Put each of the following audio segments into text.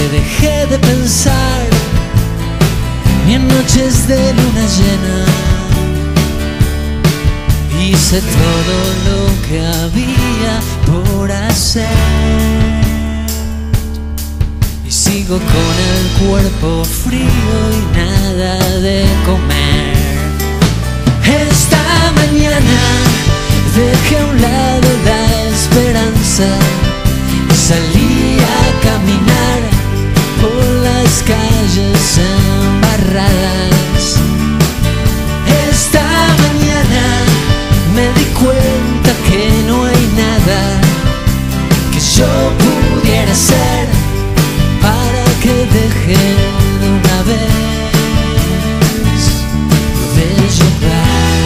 dejé de pensar ni en noches de luna llena. Hice todo lo que había por hacer y sigo con el cuerpo frío y nada de comer. Esta mañana dejé a un lado la esperanza y salí a caminar por las calles embarradas. Esta mañana me di cuenta que no hay nada que yo pudiera hacer para que deje de una vez de llorar.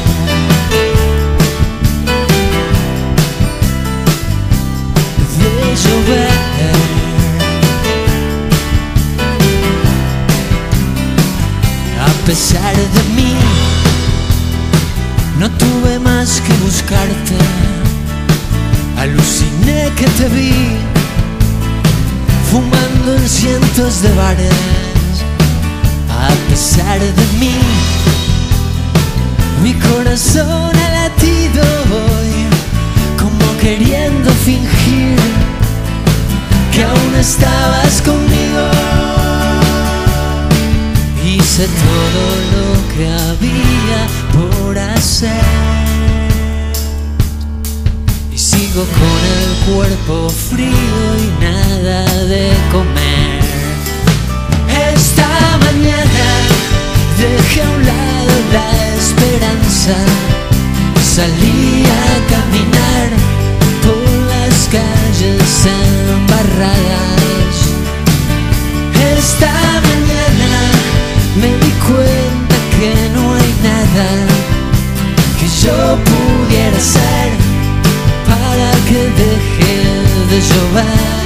De llover. A pesar de mí, no tuve más que buscarte. Aluciné que te vi fumando en cientos de bares. A pesar de mí, mi corazón ha latido hoy, como queriendo fingir que aún estabas conmigo. Hice todo lo que había por hacer y sigo con el cuerpo frío y nada de comer. Esta mañana dejé a un lado la esperanza, salí a caminar por las calles embarradas. Esta mañana me di cuenta que no hay nada que yo pudiera hacer para que deje de llover.